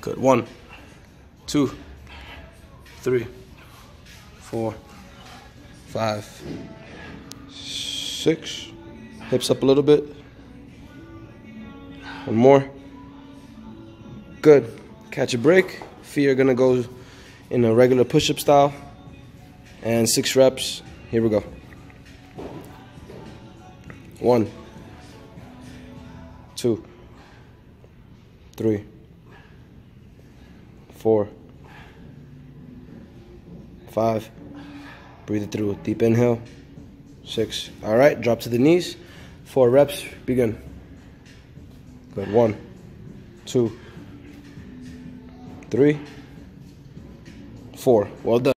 Good. 1, 2, 3, 4, 5, 6. Hips up a little bit. One more. Good. Catch a break. Feet are gonna go in a regular push-up style. And 6 reps. Here we go. 1, 2, 3, 4, 5. Breathe it through. Deep inhale. 6. All right, drop to the knees. 4 reps. Begin. Good. 1, 2, 3, 4. Well done.